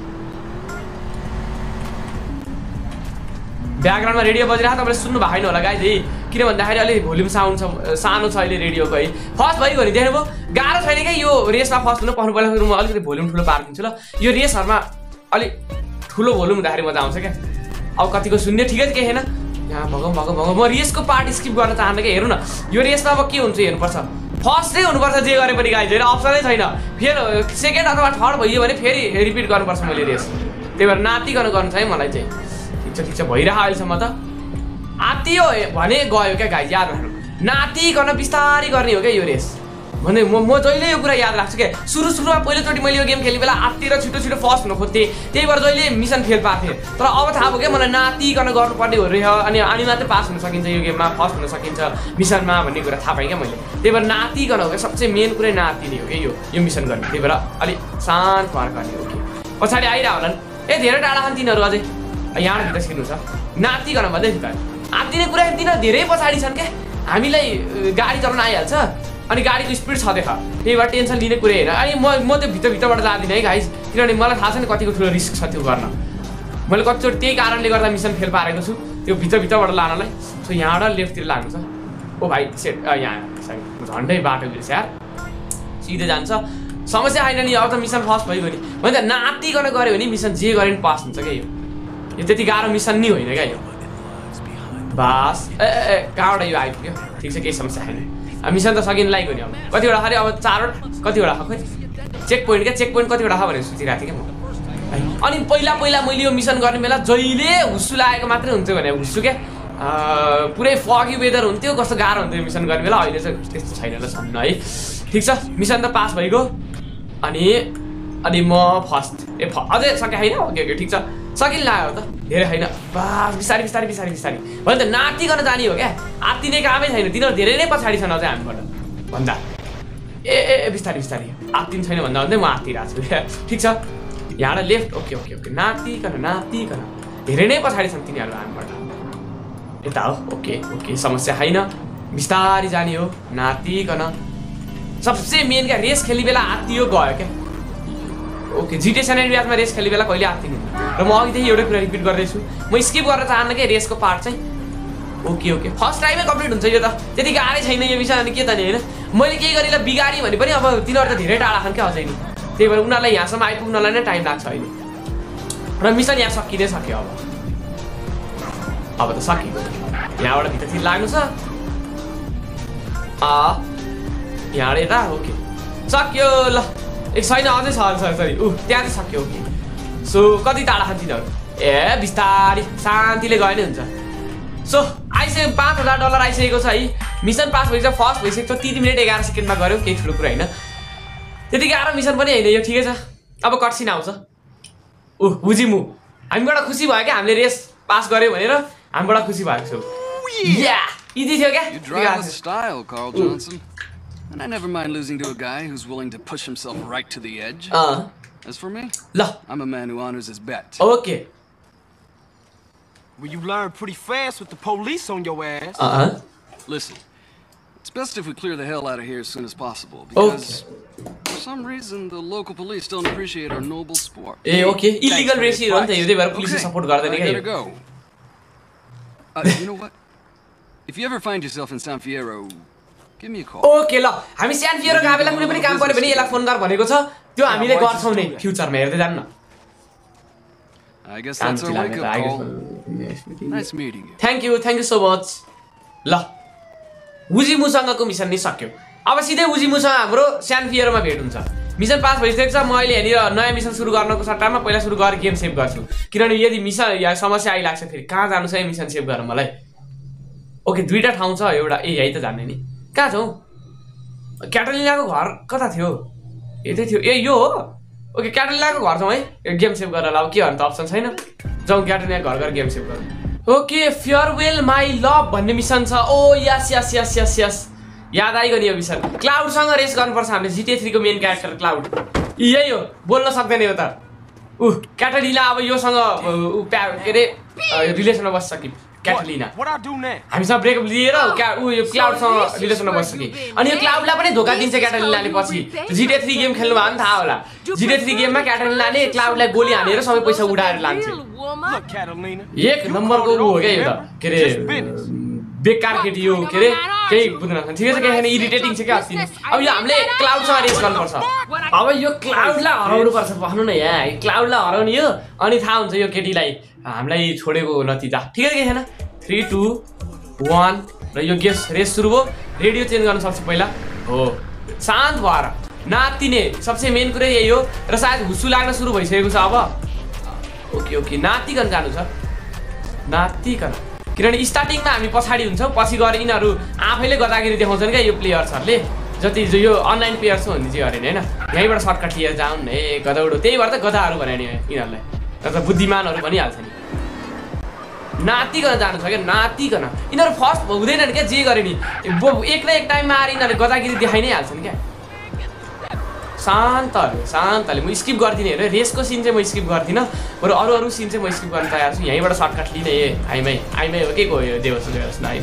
ब्याकग्राउन्डमा रेडियो बजिरहेको तपाईँले सुन्नु भएको छैन होला गाइज है किन भन्दाखेरि अलिक भोल्युम साउन्ड छ सानो छ अहिले रेडियोको है फर्स्ट भइगयो नि देख्नुभयो गाह्रो छैन क्या यो रेसमा फर्स्ट हुनु पर्नु पहिला सुरुमा अलिकति भोल्युम ठुलो पारिदिन्छु ल यो रेसहरूमा अलिक ठुलो भोल्युम हुँदाखेरि मजा आउँछ क्या अब कतिको सुन्ने ठिकै त केही छैन यहाँ भगौँ भगौँ भगौँ म रेसको पार्ट स्किप गर्न चाहन्न क्या हेर्नु न यो रेसमा अब के हुन्छ हेर्नुपर्छ फर्स्टै हुनुपर्छ जे गरे पनि गाइज होइन अप्सनै छैन फेरि सेकेन्ड अथवा थर्ड भइयो भने फेरि रिपिट गर्नुपर्छ मैले रेस त्यही भएर नातिकन गर्नु छ है मलाई चाहिँ ठिक छ ठिक छ भइरह अहिलेसम्म त आत्तियो भने गयो क्या गाइज याद राख्नु नातिकन बिस्तारै गर्ने हो क्या यो रेस भने म म जहिले यो कुरा याद राख्छु के सुरु सुरुमा पहिलोचोटि मैले यो गेम खेल्ने बेला आत्तिर छिटो छिटो फर्स्ट हुन खोज्थेँ त्यही भएर जहिले मिसन फेल पार्थेँ तर अब थाहा भयो क्या मलाई नातिकन गर्नुपर्ने हो रहेछ अनि अनि मात्रै पास हुन सकिन्छ यो गेममा फर्स्ट हुन सकिन्छ मिसनमा भन्ने कुरा थाहा पाएँ क्या मैले त्यही भएर नातिकन हो क्या सबसे मेन कुरै नाति नै हो क्या यो यो मिसन गर्ने त्यही भएर अलिक शान्त भएर गर्ने हो कि पछाडि आइरह होलान् ए धेरै टाढा छन् तिनीहरू अझै यहाँबाट भित्र छिर्नु छ नातिकन भन्दै थियो त आत्तिने कुरा तिनीहरू धेरै पछाडि छन् क्या हामीलाई गाडी चलाउन आइहाल्छ अनि गाडीको स्पिड छ देखा त्यही भएर टेन्सन लिने कुरै होइन अनि म म त्यो भित्रभित्रबाट जाँदिनँ है गाइज किनभने मलाई थाहा छैन कतिको ठुलो रिस्क छ त्यो गर्न मैले कतिचोटि त्यही कारणले गर्दा मिसन फेल पारेको छु त्यो भित्रभित्रबाट लानलाई सो यहाँबाट लेफ्टतिर लाग्नु छ ओ भाइ सेट यहाँ झन्डै बाटो बिर्स यार सिधै जान्छ समस्या आएन नि अब त मिसन फर्स्ट भइगयो नि भने त नातिकन गऱ्यो भने मिसन जे गरे पनि पास हुन्छ क्या यो यो त्यति गाह्रो मिसन नि होइन क्या यो बास ए ए कहाँबाट यो आइपुग्यो ठिक छ केही समस्या छैन मिसन त सकिन लागेको नि अब कतिवटा खरे अब चारवटा कतिवटा खै चेक पोइन्ट क्या चेक पोइन्ट कतिवटा छ भनेर सोचिरहेको थिएँ क्या म अनि पहिला पहिला मैले यो मिसन गर्ने बेला जहिले हुस्सु लागेको मात्रै हुन्थ्यो भने हुस्सु क्या पुरै फगी वेदर हुन्थ्यो कस्तो गाह्रो हुन्थ्यो मिसन गर्ने बेला अहिले चाहिँ त्यस्तो छैन ल छन्न है ठिक छ मिसन त पास भइगयो अनि अनि म फर्स्ट ए अझै सके होइन ओके ओके ठिक छ सकिन लाग्यो त धेरै होइन बास बिस्तारै बिस्तारै बिस्तारै बिस्तारै भने त नातिकन जाने हो क्या आत्तिने कामै छैन तिनीहरू धेरै नै पछाडि छन् अझै हामीबाट भन्दा ए ए बिस्तारै बिस्तारै आत्तिन छैन भन्दा भन्दै म आत्तिरहेको छु ठिक छ यहाँबाट लेफ्ट ओके ओके ओके नातिकन नातिकन धेरै नै पछाडि छन् तिनीहरू हामीबाट यता हो ओके ओके समस्या छैन बिस्तारै जाने हो नातिकन सबसे मेन क्या रेस खेल्ने बेला आत्तियो गयो क्या ओके जिटिए सान एन्ड्रियासमा रेस खेल्ने बेला कहिले आत्तिनु र म अघिदेखि एउटै कुरा रिपिट गर्दैछु म स्किप गर्न चाहन्न कि रेसको पार्ट चाहिँ ओके ओके फर्स्ट टाइमै कम्प्लिट हुन्छ यो त त्यति गाह्रै छैन यो मिसन अनि के त नि होइन मैले केही गरेर बिगारेँ भने पनि अब तिनीहरू त धेरै टाढा छन् क्या अझै नि त्यही भएर उनीहरूलाई यहाँसम्म आइपुग्नलाई नै टाइम लाग्छ अहिले र मिसन यहाँ सकिँदै सक्यो अब अब त सकियो यहाँबाट भित्रतिर लाग्नु छ यहाँबाट यता ओके सक्यो ल ए छैन अझै छ सरी सरी ऊ त्यहाँ चाहिँ सक्यो ओके सो कति टाढा छन् तिनीहरू ए बिस्तारै शान्तिले गयो नि हुन्छ सो आइसक्यो पाँच हजार डलर आइसकेको छ है मिसन पास भइसक्यो फर्स्ट भइसकेको छ तिन मिनट एघार सेकेन्डमा गऱ्यो केही ठुलो कुरा होइन त्यति गाह्रो मिसन पनि होइन यो ठिकै छ अब कटसिन आउँछ ऊ बुझिमु हामीबाट खुसी भयो क्या हामीले रेस पास गऱ्यो भनेर हामीबाट खुसी भएको छु या इजी थियो क्या And I never mind losing to a guy who's willing to push himself right to the edge. Uh. As for me, La. I'm a man who honors his bet. Okay. Well, you learn pretty fast with the police on your ass. Uh-huh. Listen, it's best if we clear the hell out of here as soon as possible. Because okay. for some reason, the local police don't appreciate our noble sport. Eh, okay. Illegal race here, right? They were police support garden. I gotta go. Uh, you know what? If you ever find yourself in San Fierro, give me a call. Okay, ल हामी सान फियरो गए बेला कुनै पनि काम पर्यो भने यसलाई फोन गर भनेको छ त्यो हामीले गर्छौं नै फ्युचरमा हेर्दै जान्न I guess that's our wake up call. Nice meeting you. Thank you, thank you so much. ल उजिमुसँगको मिसन नि सक्यो अब सिधै उजिमुसँग हाम्रो सान फियरोमा भेट हुन्छ मिसन पास भइसकेको छ म अहिले हेरेर नयाँ मिसन सुरु गर्नको सट्टामा पहिला सुरु गरेर गेम सेभ गर्छु किनभने यदि मिसन या समस्या आइलाग्छ फेरि कहाँ जानु छ मिसन सेभ गर्न मलाई ओके दुईटा ठाउँ छ एउटा ए यही त जान्ने नि कहाँ छौ क्याटलिनाको घर कता थियो यतै थियो ए यो हो ओके क्याटलिनाको घर छौँ है गेम सेभ गरेर अब के भन्नु त अप्सन छैन जाउँ क्याटलिना घर गएर गेम सेभ गरौँ ओके फेयरवेल माई लभ भन्ने मिसन छ ओ यस यस यस यस यस याद आइगयो नि यो मिसन क्लाउडसँग रेस गर्नुपर्छ हामीले जिटिए थ्री को मेन क्यारेक्टर क्लाउड यही हो बोल्न सक्दैन यो त ऊ क्याटलिना अब योसँग ऊ के अरे रिलेसनमा बस्छ कि क्याटलिना हामीसँग ब्रेकअप लिएर ऊ यो क्लाउडसँग रिलेसनमा बस्छ कि अनि यो क्लाउडलाई पनि धोका दिन्छ क्याटलिनाले पछि जिटिए थ्री गेम खेल्नु भयो भने थाहा होला जिटिए थ्री गेममा क्याटलिनाले क्लाउडलाई गोली हानेर सबै पैसा उडाएर लान्छ एक नम्बरको ऊ हो क्या यो त के अरे बेकार केटी यो के अरे केही बुझ्न ठिकै छ केही इरिटेटिङ छ क्या अस्ति अब यो हामीले क्लाउडसँग रेस गर्नुपर्छ अब यो क्लाउडलाई हराउनु पर्छ भन्नु न यहाँ क्लाउडलाई हराउने यो अनि थाहा हुन्छ यो केटीलाई हामीलाई छोडेको नतिजा ठिकै के छैन थ्री टू वान र यो गेस रेस सुरु भयो रेडियो चेन्ज गर्न सक्छु पहिला हो शान्त भएर नातिने सबसे मेन कुरै यही हो र सायद हुस्सु लाग्न सुरु भइसकेको छ अब ओके ओके नातिकन जानु छ नातिकन किनभने स्टार्टिङमा हामी पछाडि हुन्छौँ पछि गएर यिनीहरू आफैले गदागिरी देखाउँछन् क्या यो प्लेयर्सहरूले जति जो यो अनलाइन प्लेयर्स भन्ने चाहिँ अरे नि हैन यहीँबाट सर्टकट लिएर जाउँ ए गदाउडो त्यही भएर त गदाहरू भने नि यिनीहरूलाई तर बुद्धिमानहरू भनिहाल्छ नि नातिकन जानु छ क्या नातिकन यिनीहरू फर्स्ट हुँदैनन् क्या जे गरे नि एक न एक टाइममा आएर यिनीहरूले गदागिरी देखाइ नै हाल्छन् क्या शान्तले शान्तले म स्किप गर्दिनँ हेर रेसको सिन चाहिँ म स्किप गर्दिनँ बरु अरू अरू सिन चाहिँ म स्किप गर्न तयार छु यहीँबाट सर्टकट लिने ए आइमै आइमै हो के गयो देवस देवस न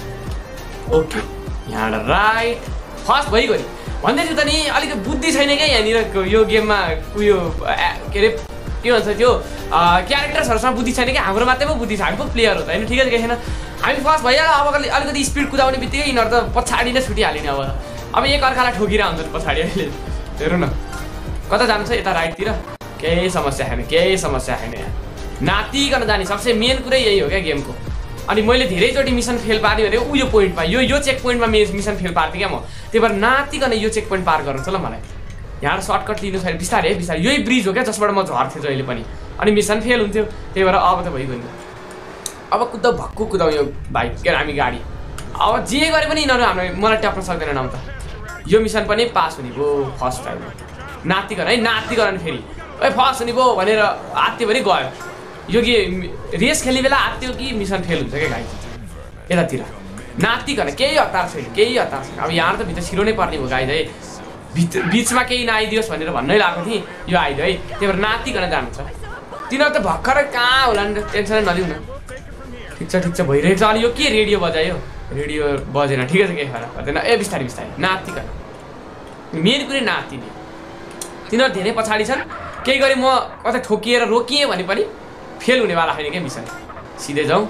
ओके यहाँबाट राइट फर्स्ट भइगयो नि भन्दै छु त नि अलिक बुद्धि छैन क्या यहाँनिर यो गेममा उयो के अरे के भन्छ त्यो क्यारेक्टर्सहरूसँग बुद्धि छैन कि हाम्रो मात्रै पो बुद्धि छ हामी पो प्लेयर हो त होइन ठिकै छ कि छैन हामी फर्स्ट भइहाल्यो अब अलिकति स्पिड कुदाउने बित्तिकै यिनीहरू त पछाडि नै छुटिहाल्यो नि अब अब एक अर्कालाई ठोकिरह हुन्छ पछाडि अहिले हेर्नु न कता जान्छ यता राइटतिर केही समस्या छैन केही समस्या छैन यहाँ नातिकन जाने सबसे मेन कुरै यही हो क्या गेमको अनि मैले धेरैचोटि मिसन फेल पार्ने भने उयो पोइन्टमा यो यो चेक पोइन्टमा मिसन फेल पार्थेँ क्या म त्यही भएर नातिकन यो चेक पोइन्ट पार गर्नु छ ल मलाई यहाँ सर्टकट लिनु छैन बिस्तारै बिस्तारै यही ब्रिज हो क्या जसबाट म झर्थेँ जहिले पनि अनि मिसन फेल हुन्थ्यो त्यही भएर अब त भइगयो नि अब कुदाउ भक्कु कुदाउ यो बाइक के हामी गाडी अब जे गरे पनि यिनीहरू हाम्रो मलाई ट्याप्न सक्दैनन् अब त यो मिसन पनि पास हुने भयो फर्स्ट टाइम नातिकन है नातिकन फेरि ए फर्स्ट हुने भयो भनेर आत्यो भने गयो यो कि रेस खेल्ने बेला आत्यो कि मिसन फेल हुन्छ क्या गाडी यतातिर नातिकन केही हतार छैन केही हतार छैन अब यहाँ त भित्र छिरो नै पर्ने भयो गाडी है भित्र बिचमा केही नआइदियोस् भनेर भन्नै लागेको थिएँ यो आइदियो है त्यही भएर नातिकन जानु छ तिनीहरू त भर्खरै कहाँ होला नि टेन्सनै नलिउ न ठिक छ ठिक छ भइरहेको छ अनि यो के रेडियो बजायो रेडियो बजेन ठिकै छ केही फरक पर्दैन ए बिस्तारै बिस्तारै नातिकन मेन कुरै नातिने तिनीहरू धेरै पछाडि छन् केही गरी म कतै ठोकिएर रोकिएँ भने पनि फेल हुनेवाला छैन क्या मिसन सिधै जाउँ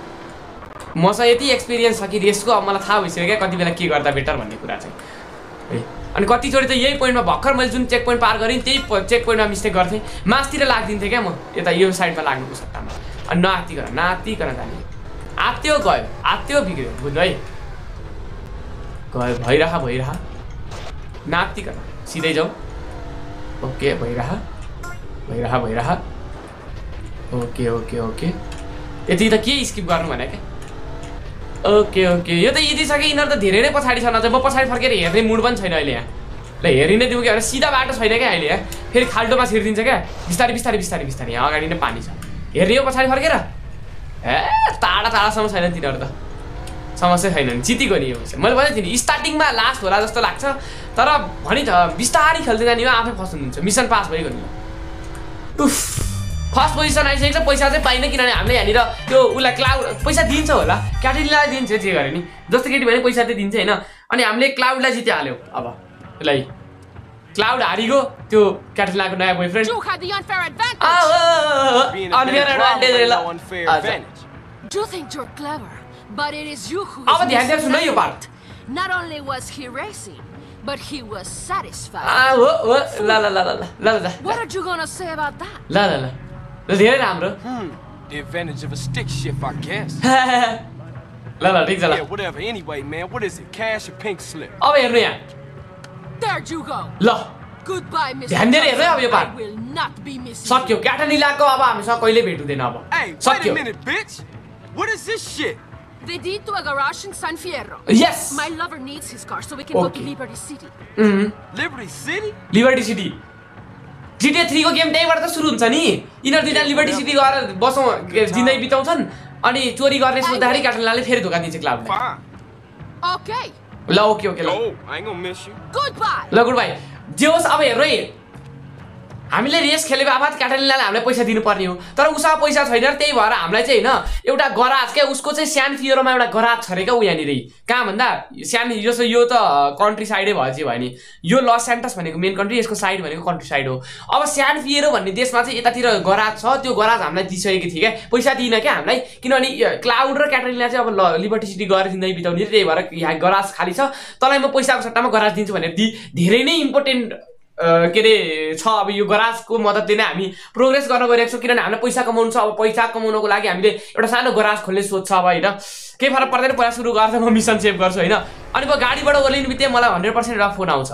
मसँग यति एक्सपिरियन्स छ कि रेसको अब मलाई थाहा भइसक्यो क्या कति बेला के गर्दा बेटर भन्ने कुरा चाहिँ है अनि कतिचोटि त यही पोइन्टमा भर्खर मैले जुन चेक पोइन्ट पार गरेँ त्यही चेक पोइन्टमा मिस्टेक गर्थेँ मासतिर लाग्दिन्थेँ क्या म यता यो साइडमा लाग्नुको सट्टामा अनि नातिकन नातिकन जाने आत्यो गयो आत्यो बिग्रियो बुझ्नु है गयो भइरह भइरह नातिकन सिधै जाउँ ओके भइरह भइरह भइरह ओके ओके ओके यति त के स्किप गर्नु भने क्या ओके ओके यो त यति छ कि यिनीहरू त धेरै नै पछाडि छन् अझ म पछाडि फर्केर हेर्ने मुड पनि छैन अहिले यहाँ ल हेरि नै दिउँ क्या सिधा बाटो छैन क्या अहिले यहाँ फेरि खाल्टोमा छिरिदिन्छ क्या बिस्तारै बिस्तारै बिस्तारै बिस्तारै यहाँ अगाडि नै पानी छ हेर्ने हो पछाडि फर्केर ए टाढा टाढासम्म छैन तिनीहरू त समस्या छैन नि जितिगयो नि यो मैले भनेको थिएँ नि स्टार्टिङमा लास्ट होला जस्तो लाग्छ तर भनि त बिस्तारै खेल्दै जाने हो आफै फर्स्ट हुनुहुन्छ मिसन पास भइगयो नि उफ फर्स्ट पोजिसन आइसकेको छ पैसा चाहिँ पाइन किनभने हामीले यहाँनिर त्यो उसलाई क्लाउड पैसा दिन्छ होला क्याटेरिनालाई दिन्छ जे गरे नि जस्तो केटी भने पैसा चाहिँ दिन्छ होइन अनि हामीले क्लाउडलाई जितिहाल्यौँ अब यसलाई क्लाउड हारिगयो त्यो क्याटेरिनाको नयाँ बोयफ्रेन्ड अब ध्यान दिएर सुन यो part But he was satisfied. Ah, oh, oh, la la la la la la. What are you gonna say about that? La la la. धेरै राम्रो. Hmm. The advantage of a stick shift, I guess. La la, ठीक छ ल. Yeah, whatever. Anyway, man, what is it? Cash or pink slip? अब हेर्नु यहाँ. There you go. ल. Goodbye, Mister ध्यान दिएर हेर्नु अब यो part. will not be missing. सक्यो क्याटेरिनाको अब हामीसँग कहिले भेट हुँदैन अब. Hey, wait a minute, bitch. What is this shit? They did to a garage in San Fierro. Yes. My lover needs his car so we can okay. go to Liberty City. Mm-hmm. Liberty City? Liberty City. G T A three को game त्यहीबाट त सुरु हुन्छ नि. यिनीहरू दुईटा liberty city गएर बसौँ जिन्दगी बिताउँछन् अनि चोरी गर्ने सोच्दाखेरि क्याटेरिनाले फेरि धोका दिन्छ क्लाउडलाई. Okay. ल ओके ओके ल. Oh, I ain't gonna miss you. Goodbye. ल गुड बाई. जे होस् अब हेर्नु है. हामीले रेस खेलेको आफत क्याटेरिनाले हामीलाई पैसा दिनुपर्ने हो तर उसँग पैसा छैन त्यही भएर हामीलाई चाहिँ हैन एउटा गराज के उसको चाहिँ स्यान फियरोमा एउटा गराज छ रे क्या उ यहाँनिर कहाँ भन्दा स्यान यो यो त कन्ट्री साइडै भयो चाहिँ भयो नि यो लस सेन्टस भनेको मेन कन्ट्री यसको साइड भनेको कन्ट्री साइड हो अब स्यान फियरो भन्ने देशमा चाहिँ यतातिर गराज छ त्यो गराज हामीलाई दिइसकेको थियो क्या पैसा दिइन क्या हामीलाई किनभने क्लाउड र क्याटेरिना चाहिँ अब लिबर्टी सिटी गएर जिन्दगी बिताउने त्यही भएर यहाँ गराज खाली छ तँलाई म पैसाको सट्टामा गराज दिन्छु भनेर दि धेरै नै इम्पोर्टेन्ट के अरे छ अब यो गराजको मद्दतले नै हामी प्रोग्रेस गर्न गइरहेको छौँ किनभने हामीलाई पैसा कमाउनु छ अब पैसा कमाउनको लागि हामीले एउटा सानो गराज खोल्ने सोच छ अब होइन केही फरक पर्दैन पहिला सुरु गर्दा म मिसन सेभ गर्छु होइन अनि म गाडीबाट ओर्लिनु बित्तिकै मलाई हन्ड्रेड पर्सेन्ट एउटा फोन आउँछ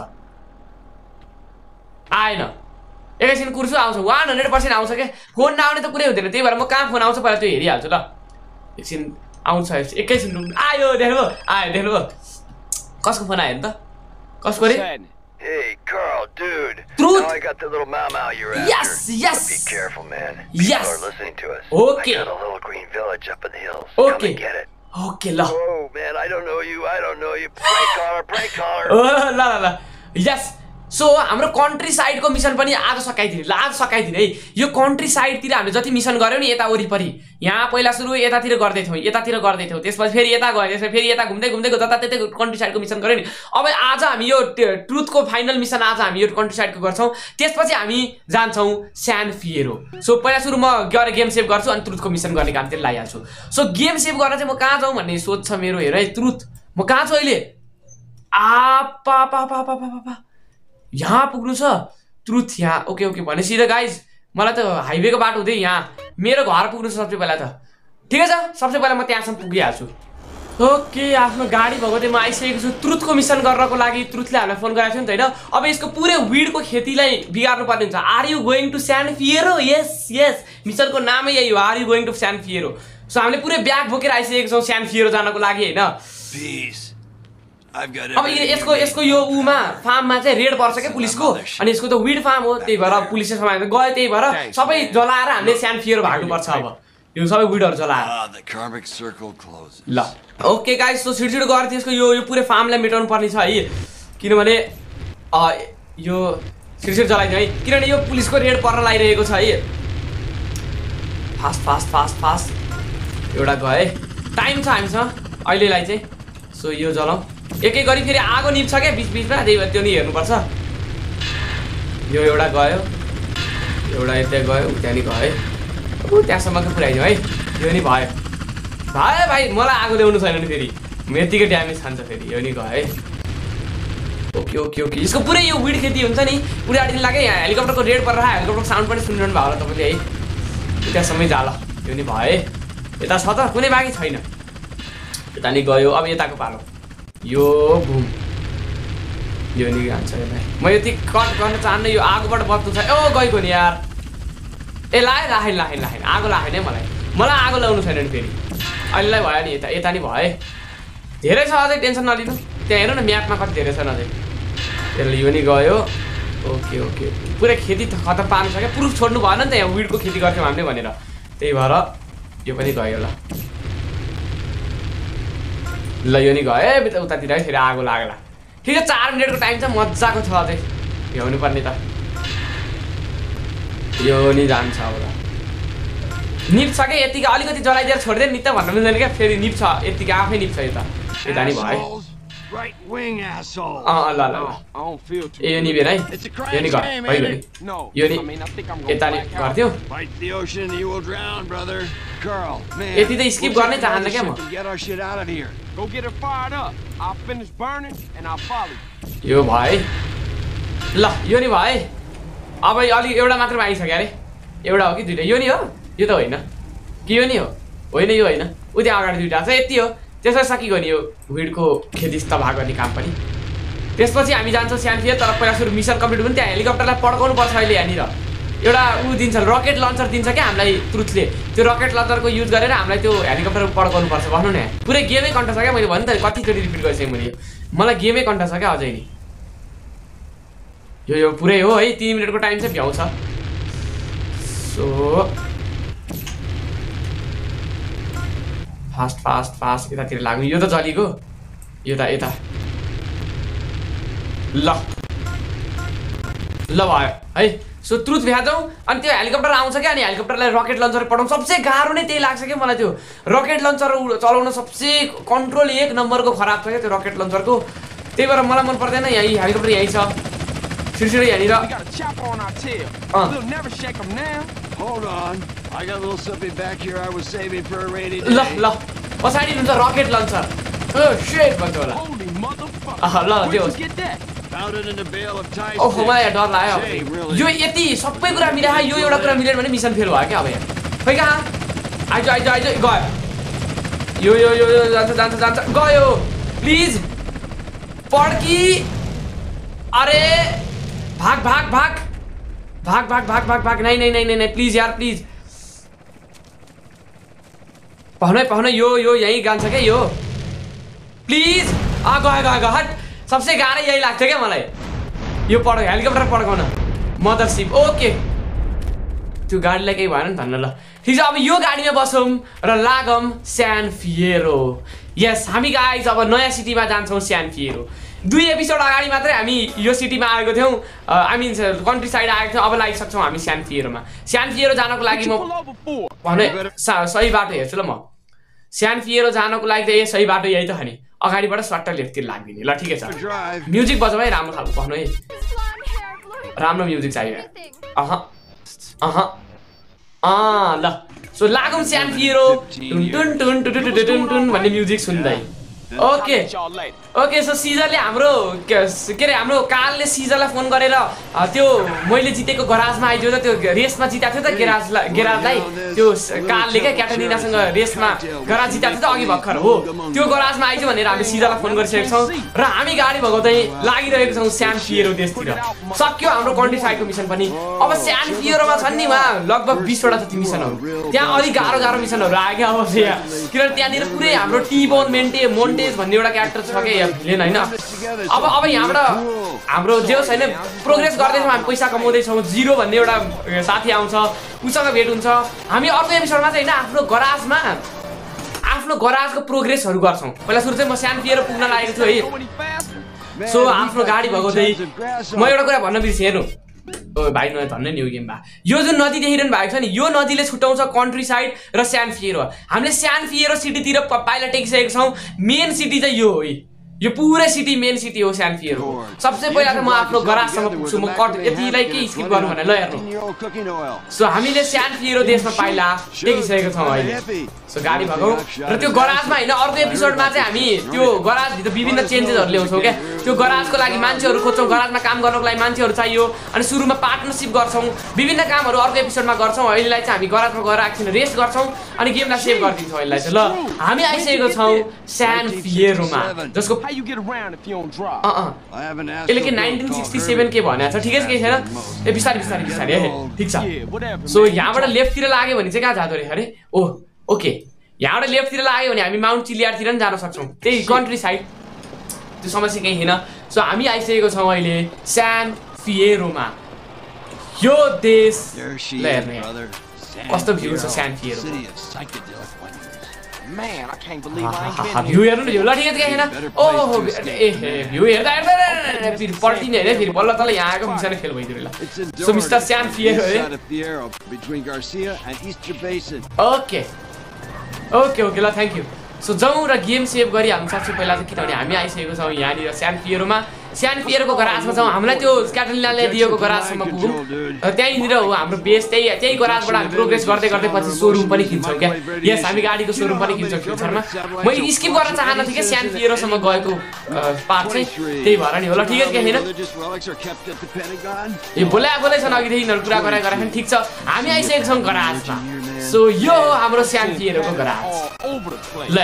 आएन एकैछिन कुर्छु आउँछ वान हन्ड्रेड पर्सेन्ट आउँछ क्या फोन नआउने त कुरै हुँदैन त्यही भएर म कहाँ फोन आउँछ पहिला त्यो हेरिहाल्छु ल एकछिन आउँछ एकैछिन आयो देख्नुभयो आयो देख्नुभयो कसको फोन आयो नि त कसको रे Hey, Carl, dude. Truth. Now I got the little Mau Mau you're after. Yes, yes. But be careful, man. People Yes. are listening to us. Okay. I got a little green village up in the hills. Okay. Come and get it. Okay ल Oh, man, I don't know you. I don't know you. Prank caller, prank caller. ल ल ल yes so हाम्रो country साइडको mission पनि आज सकाइदिने ल आज सकाइदिने है यो कन्ट्री साइडतिर हामीले जति मिसन गऱ्यौँ नि यता वरिपरि यहाँ पहिला सुरु यतातिर गर्दै थियौँ यतातिर गर्दै थियौँ त्यसपछि फेरि यता गयो त्यसपछि फेरि यता घुम्दै घुम्दै जता त्यतै कन्ट्री साइडको मिसन गऱ्यौँ नि अब आज हामी यो ट्रुथको फाइनल मिसन आज हामी यो कन्ट्री साइडको गर्छौँ त्यसपछि हामी जान्छौँ स्यान फिएरो सो पहिला सुरु म गएर गेम सेभ गर्छु अनि ट्रुथको मिसन गर्ने कामतिर लागिहाल्छु सो गेम सेभ गर्न चाहिँ म कहाँ जाउँ भन्ने सोच छ मेरो हेर है ट्रुथ म कहाँ छु अहिले आ पा पा पा पा पा पा यहाँ पुग्नु छ ट्रुथ यहाँ ओके ओके भनेपछि त गाइज मलाई त हाइवेको बाटो हुँदै यहाँ मेरो घर पुग्नु छ सबसे पहिला त ठिकै छ सबसे पहिला म त्यहाँसम्म पुगिहाल्छु ओके आफ्नो गाडी भएको चाहिँ म आइसकेको छु ट्रुथको मिसन गर्नको लागि ट्रुथले हामीलाई फोन गराएको थियो नि त होइन अब यसको पुरै विडको खेतीलाई बिगार्नु पर्ने हुन्छ are you going to San Fierro यस यस मिसनको नामै यही हो are you going to San Fierro so हामीले पुरै ब्याग बोकेर आइसकेको छौँ स्यान फिएरो जानको लागि होइन अब यसको यसको यो उमा फार्ममा चाहिँ रेड पर्छ क्या पुलिसको अनि यसको त विड फार्म हो त्यही भएर पुलिसले समाएर गयो त्यही भएर सबै जलाएर हामीले स्यान फिएरो भाग्नुपर्छ अब यो सबै विडहरू जलाएर ल ओके गाइस सो छिटो छिटो गएर त्यसको यो यो पुरै फार्मलाई मेटाउनु पर्ने छ है किनभने यो छिटो छिटो जलाइदियो है किनभने यो पुलिसको रेड पर्न लागिरहेको छ है फास्ट फास्ट फास्ट फास्ट एउटा गयो है टाइम छ हामीसँग अहिलेलाई चाहिँ सो यो जलाउँ एक एक गरी फेरि आगो निप्छ क्या बिच बिचमा त्यही भएर त्यो नि हेर्नुपर्छ यो एउटा गयो एउटा यतै गयो त्यहाँ नि गयो ऊ त्यहाँसम्मको पुऱ्याइदियो है यो नि भयो भयो भाइ मलाई आगो ल्याउनु छैन नि फेरि यतिकै ड्यामेज खान्छ फेरि यो नि गयो है ओके ओके ओके यसको पुरै यो विड खेती हुन्छ नि पुरै आठ दिन लाग्यो यहाँ हेलिकप्टरको रेड परेर हेलिकप्टरको साउन्ड पनि सुनिरहनु भयो होला तपाईँले है त्यहाँसम्मै जाला यो नि भयो है यता छ त कुनै बाँकी छैन यता नि गयो अब यताको पालो यो घुम यो नि जान्छ यसलाई म यति कट गर्न चाहन्न यो आगोबाट बच्नु छ ओ गएको नि यार ए लाएँ लाखेन लाखेन लाखेन आगो लाखेन है मलाई मलाई आगो ल्याउनु छैन नि फेरि अहिलेलाई भयो नि यता यता नि भयो है धेरै छ अझै टेन्सन नलिनु त्यहाँ हेर्नु न म्यापमा कति धेरै छ अझै त्यसले यो नि गयो ओके ओके पुरै खेती खतम पार्नु छ क्या प्रुफ छोड्नु भएन नि त यहाँ विडको खेती गर्थ्यौँ हामीले भनेर त्यही भएर यो पनि गयो ल ल यो नि गयो उतातिर है फेरि आगो लागला ठिक छ चार मिनटको टाइम चाहिँ मजाको छ अझै भ्याउनु पर्ने त यो नि जान्छ अब निप्छ क्या यतिकै अलिकति जलाइदिएर छोडिदिएर नि त भन्नु मिल्दैन क्या फेरि निप्छ यतिकै आफै निप्छ यता यता नि भयो अँ ल ल ए यो निभेन है यो नि भयो भयो नि यो नि यता नि गर्थ्यो यति त स्किप गर्ने चाहन्न क्या म Go get it fired up. I'll finish burning and I'll follow you. यो भाइ ल यो नि भाइ अब अलि एउटा मात्र आइसक्यो अरे एउटा हो कि दुइटा यो नि हो यो त होइन कि यो नि हो होइन यो होइन उ त्यहाँ अगाडि दुइटा छ यति हो त्यसपछि सकिगयो नि यो विडको खेती तबाह गर्ने काम पनि त्यसपछि हामी जान्छौँ स्यान फिएरो तर पहिला सुरु मिसन कम्प्लिट हुनु त्यहाँ हेलिकप्टरलाई पड्काउनु पर्छ अहिले यहाँनिर एउटा ऊ दिन्छ रकेट लन्चर दिन्छ क्या हामीलाई ट्रुथले त्यो रकेट लन्चरको युज गरेर हामीलाई त्यो हेलिकप्टर पड्काउनु पर्छ भन्नु न पुरै गेमै कन्ट छ क्या मैले भन्नु त कतिचोटि रिपिट गरिसकेँ मैले मलाई गेमै कन्ट छ क्या अझै नि यो यो पुरै हो है तीन मिनटको टाइम चाहिँ भ्याउँछ सो फास्ट फास्ट फास्ट यतातिर लाग्नु यो त जलीको यता यता ल ल भयो है सो ट्रुथ भ्याउँछौँ अनि त्यो हेलिकप्टर आउँछ क्या अनि हेलिकप्टरलाई रकेट लन्चर पठाउनु सबसे गाह्रो नै त्यही लाग्छ क्या मलाई त्यो रकेट लन्चर चलाउन सबसे कन्ट्रोल एक नम्बरको खराब छ क्या त्यो रकेट लन्चरको त्यही भएर मलाई मन पर्दैन यहीँ हेलिकप्टर यहीँ छ छिटो छिटो यहाँनिर ल ल पछाडि हुन्छ रकेट लन्चर भन्छ होला ल ल त्यो ओहो मलाई डर लाग्यो यो यति सबै कुरा मिलायो यो एउटा कुरा मिलेन भने मिसन फेल भयो क्या अब यहाँ खै कहाँ आइज आइज आइज गयो यो यो यो जान्छ जान्छ जान्छ गयो प्लिज पड्की अरे भाग भाग भाग भाग भाग भाग भाग भाग नहीं नहीं नहीं नहीं प्लिज यार प्लिज पाहुना पाहुना यो यो यहीँ जान्छ क्या यो प्लिज आ गयो गयो गयो हट सबसे गाह्रो यही लाग्थ्यो क्या मलाई यो पढ हेलिकप्टर पड्काउन मदरसिप ओके त्यो गाडीलाई केही भएन नि धन्न ल ठिक छ अब यो गाडीमा बसौँ र लागौँ स्यान फिएरो यस हामी गाइज अब नयाँ सिटीमा जान्छौँ स्यान फिएरो दुई एपिसोड अगाडि मात्रै हामी यो सिटीमा आएको थियौँ आई मिन कन्ट्री साइड आएको थियौँ अब लागिसक्छौँ हामी स्यान फिएरोमा स्यान फिएरो जानको लागि म भने सही बाटो हेर्छु ल म स्यान फिएरो जानको लागि त ए सही बाटो यही त हो नि अगाडिबाट स्वाट्ट लेफ्टतिर लाग्दिने ल ठिकै छ म्युजिक बजाऊ है राम्रो खालको भन्नु है राम्रो म्युजिक चाहियो अह अह अँ ल सो लागौँ स्यान फिएरो टुन टुन टुन टुन टुन टुन भन्ने म्युजिक सुन्दै ओके ओके सो सिजरले हाम्रो के अरे हाम्रो कालले सिजरलाई फोन गरेर त्यो मैले जितेको गराजमा आइदियो त त्यो रेसमा जिताएको थियो त गेराजलाई गेराजलाई त्यो कालले क्या क्याटालिनासँग रेसमा गराज जिताएको थियो त अघि भर्खर हो त्यो गराजमा आइदियो भनेर हामीले सिजरलाई फोन गरिसकेको छौँ र हामी गाडी भगाउँदै लागिरहेको छौँ स्यान फिएरो देशतिर सक्यो हाम्रो कन्ट्री साइडको मिसन पनि अब स्यान फिएरोमा छन् नि उहाँ लगभग बिसवटा जति मिसनहरू त्यहाँ अलिक गाह्रो गाह्रो मिसनहरू आयो क्या अब किनभने त्यहाँनिर पुरै हाम्रो टिबोन मेन्टे मोन्टेज भन्ने एउटा क्यारेक्टर छ क्या भिलेन होइन अब अब यहाँबाट हाम्रो जे होस् होइन प्रोग्रेस गर्दैछौँ हामी पैसा कमाउँदैछौँ जिरो भन्ने एउटा साथी आउँछ उसँग भेट हुन्छ हामी अर्को एपिसोडमा चाहिँ होइन आफ्नो गराजमा आफ्नो गराजको प्रोग्रेसहरू गर्छौँ पहिला सुरु चाहिँ म स्यान फिएरो पुग्न लागेको छु है सो आफ्नो गाडी भगाउँदै म एउटा कुरा भन्न बिर्सेँ हेर्नु ओ भाइ न धन्य नि यो गेममा यो जुन नदी देखिरहनु भएको छ नि यो नदीले छुट्याउँछ कन्ट्री साइड र स्यान फिएरो हामीले स्यान फिएरो सिटीतिर पाइला टेकिसकेको छौँ मेन सिटी चाहिँ यो हो यो पुरै सिटी मेन सिटी हो स्यान फिएरो सबसे पहिला त म आफ्नो गराजसम्म पुग्छु म कट यतिलाई के स्किप गर्नु भने ल हेर्नु सो हामीले स्यान फिएरो देशमा पाइला टेकिसकेको छौँ अहिले सो गाडी भगाऊ र त्यो गराजमा होइन अर्को एपिसोडमा चाहिँ हामी त्यो गराजभित्र विभिन्न चेन्जेसहरू ल्याउँछौँ क्या त्यो गराजको लागि मान्छेहरू खोज्छौँ गराजमा काम गर्नको लागि मान्छेहरू चाहियो अनि सुरुमा पार्टनरसिप गर्छौँ विभिन्न कामहरू अर्को एपिसोडमा गर्छौँ अहिलेलाई चाहिँ हामी गराजमा गएर एकछिन रेस्ट गर्छौँ अनि गेमलाई सेभ गरिदिन्छौँ अहिलेलाई चाहिँ ल हामी आइसकेको छौँ स्यान फिएरोमा जसको यसले के नाइन्टिन सिक्सटी सेभेन के भनेको छ ठिकै छ केही छैन ए बिस्तारै बिस्तारै बिस्तारै है ठिक छ सो यहाँबाट लेफ्टतिर लाग्यो भने चाहिँ कहाँ जाँदो रहेछ अरे ओ ओके यहाँबाट लेफ्टतिर लाग्यो भने हामी माउन्ट चिलियारतिर पनि जान सक्छौँ त्यही कन्ट्री साइड त्यो समस्या केही छैन सो हामी आइसकेको छौँ अहिले स्यान फिएरोमा यो देश हेर्ने कस्तो भ्यू छ San Fierro Man, I can't believe I ain't been view हेर्नु भ्यू ल ठिकै छ केही छैन ओहो ए भ्यू हेर्दा हेर्दा फेरि पल्टिने होइन फेरि बल्ल तल यहाँ आएको मिसन फेल भइदियो ल so mister San Fierro okay okay okay ल थ्याङ्क यू सो जाउँ र गेम सेभ गरिहाल्नु सक्छु पहिला चाहिँ किनभने हामी आइसकेको छौँ यहाँनिर स्यान फिएरोमा स्यान फिएरोको गराजमा छौँ हामीलाई त्यो क्याटलिनाले दिएको गराजसम्म पुगौँ त्यहीँनिर हो हाम्रो बेस त्यही त्यही गराजबाट हामी प्रोग्रेस गर्दै गर्दै पछि सोरुम पनि किन्छौँ क्या यस हामी गाडीको सोरुम पनि किन्छौँ फ्युचरमा म स्किप गर्न चाहन्न थिएँ क्या स्यान फिएरोसम्म गएको पार्ट चाहिँ त्यही भएर नि होला ठिकै छ केही छैन ए बोला बोलै छन् अघिदेखि यिनीहरू कुरा गरेर गरेर ठिक छ हामी आइसकेको छौँ गराजमा सो यो हो हाम्रो स्यान फिएरोको गराज ल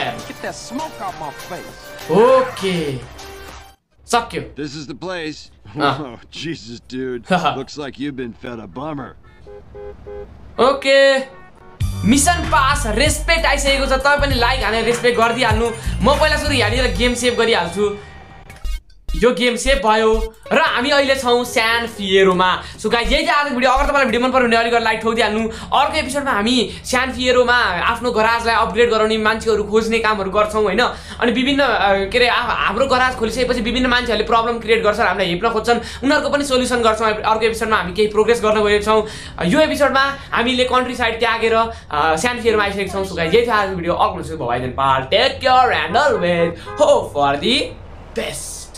ओके सक्यो This is the place. Ah. Oh, Jesus, dude. Looks like you've been fed a bummer. Okay mission pass respect आइसकेको छ तपाईँ पनि लाइक हानेर रेस्पेक्ट गरिदिइहाल्नु म पहिला सुरु यहाँनिर गेम सेभ गरिहाल्छु यो गेम सेभ भयो र हामी अहिले छौँ स्यान फिएरोमा सो गाइस यही चाहिँ आजको भिडियो अगर तपाईँलाई भिडियो मन पर्यो भने अलिकति लाइक ठोकिदिइहाल्नु अर्को एपिसोडमा हामी स्यान फिएरोमा आफ्नो गराजलाई अपग्रेड गराउने मान्छेहरू खोज्ने कामहरू गर्छौँ होइन अनि विभिन्न के अरे हाम्रो गराज खोलिसकेपछि विभिन्न मान्छेहरूले प्रब्लम क्रिएट गर्छन् हामीलाई हेप्न खोज्छन् उनीहरूको पनि सोल्युसन गर्छौँ अर्को एपिसोडमा हामी केही प्रोग्रेस गर्न गएको छौँ यो एपिसोडमा हामीले कन्ट्री साइड त्यागेर स्यान फिएरोमा आइसकेको छौँ सो गाइस यही थियो आजको भिडियो अर्को भइदिनु part take care and always hope for the best